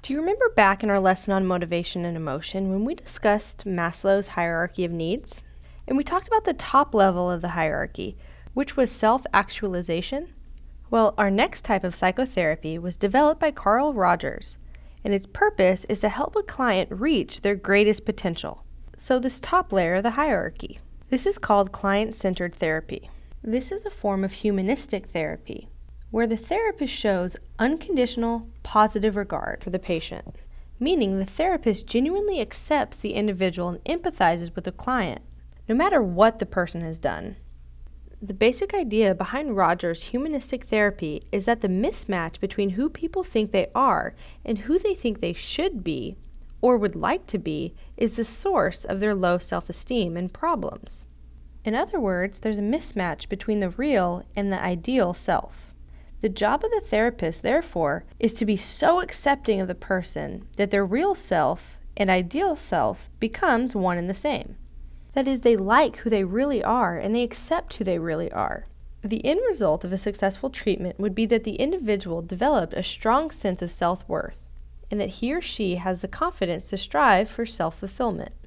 Do you remember back in our lesson on motivation and emotion when we discussed Maslow's hierarchy of needs? And we talked about the top level of the hierarchy, which was self-actualization? Well, our next type of psychotherapy was developed by Carl Rogers, and its purpose is to help a client reach their greatest potential. So this top layer of the hierarchy. This is called client-centered therapy. This is a form of humanistic therapy, where the therapist shows unconditional, positive regard for the patient, meaning the therapist genuinely accepts the individual and empathizes with the client, no matter what the person has done. The basic idea behind Rogers' humanistic therapy is that the mismatch between who people think they are and who they think they should be, or would like to be, is the source of their low self-esteem and problems. In other words, there's a mismatch between the real and the ideal self. The job of the therapist, therefore, is to be so accepting of the person that their real self and ideal self becomes one and the same. That is, they like who they really are and they accept who they really are. The end result of a successful treatment would be that the individual developed a strong sense of self-worth and that he or she has the confidence to strive for self-fulfillment.